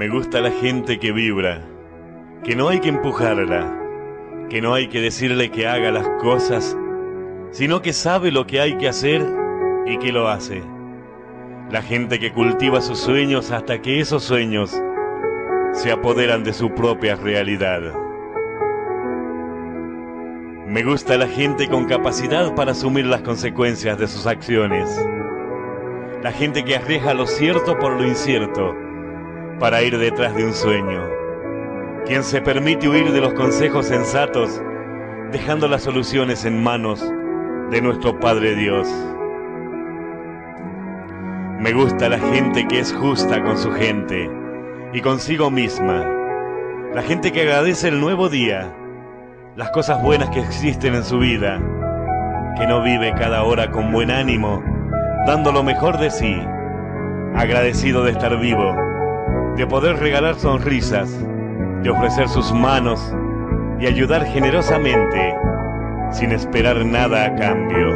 Me gusta la gente que vibra, que no hay que empujarla, que no hay que decirle que haga las cosas, sino que sabe lo que hay que hacer y que lo hace. La gente que cultiva sus sueños hasta que esos sueños se apoderan de su propia realidad. Me gusta la gente con capacidad para asumir las consecuencias de sus acciones. La gente que arriesga lo cierto por lo incierto para ir detrás de un sueño. Quien se permite huir de los consejos sensatos, dejando las soluciones en manos de nuestro Padre Dios. Me gusta la gente que es justa con su gente y consigo misma. La gente que agradece el nuevo día, las cosas buenas que existen en su vida, que no vive cada hora con buen ánimo, dando lo mejor de sí, agradecido de estar vivo, de poder regalar sonrisas, de ofrecer sus manos y ayudar generosamente, sin esperar nada a cambio.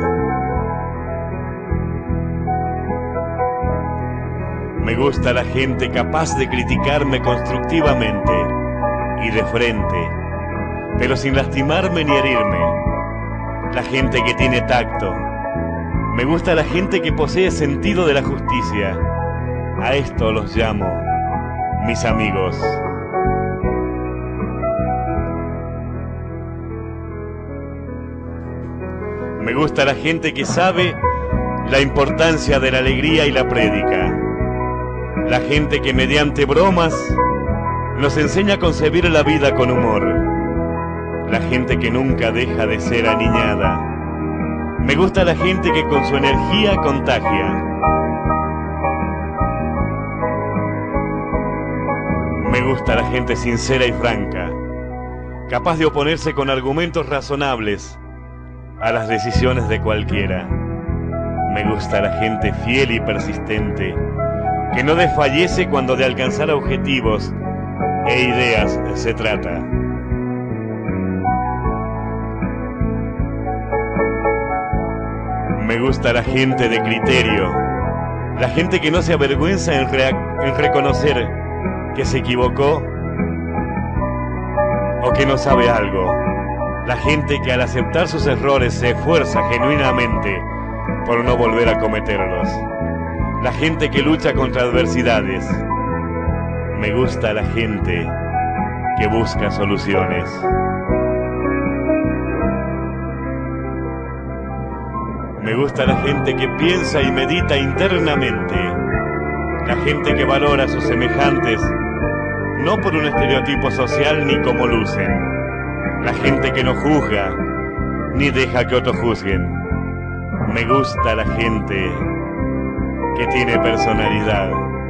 Me gusta la gente capaz de criticarme constructivamente y de frente, pero sin lastimarme ni herirme. La gente que tiene tacto. Me gusta la gente que posee sentido de la justicia. A esto los llamo mis amigos. Me gusta la gente que sabe la importancia de la alegría y la prédica. La gente que mediante bromas nos enseña a concebir la vida con humor. La gente que nunca deja de ser aniñada. Me gusta la gente que con su energía contagia. Me gusta la gente sincera y franca, capaz de oponerse con argumentos razonables a las decisiones de cualquiera. Me gusta la gente fiel y persistente, que no desfallece cuando de alcanzar objetivos e ideas se trata. Me gusta la gente de criterio, la gente que no se avergüenza en reconocer que se equivocó o que no sabe algo. La gente que al aceptar sus errores se esfuerza genuinamente por no volver a cometerlos. La gente que lucha contra adversidades. Me gusta la gente que busca soluciones. Me gusta la gente que piensa y medita internamente. La gente que valora a sus semejantes, no por un estereotipo social ni como lucen. La gente que no juzga, ni deja que otros juzguen. Me gusta la gente que tiene personalidad.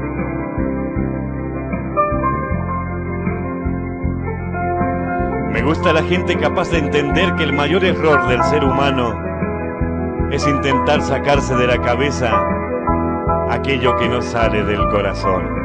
Me gusta la gente capaz de entender que el mayor error del ser humano es intentar sacarse de la cabeza aquello que no sale del corazón.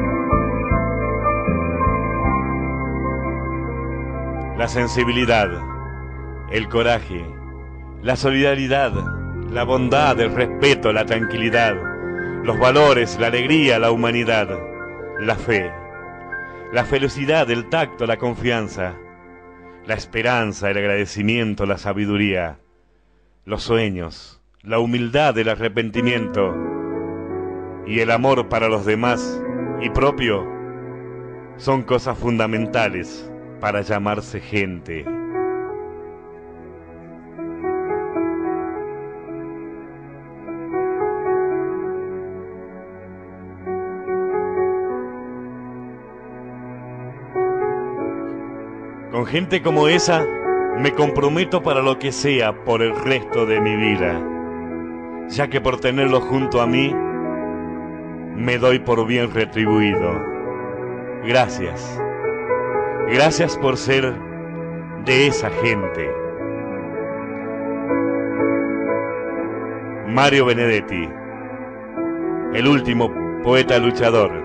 La sensibilidad, el coraje, la solidaridad, la bondad, el respeto, la tranquilidad, los valores, la alegría, la humanidad, la fe, la felicidad, el tacto, la confianza, la esperanza, el agradecimiento, la sabiduría, los sueños, la humildad, el arrepentimiento y el amor para los demás y propio son cosas fundamentales para llamarse gente. Con gente como esa me comprometo para lo que sea por el resto de mi vida, ya que por tenerlo junto a mí me doy por bien retribuido. Gracias. Gracias por ser de esa gente. Mario Benedetti, el último poeta luchador.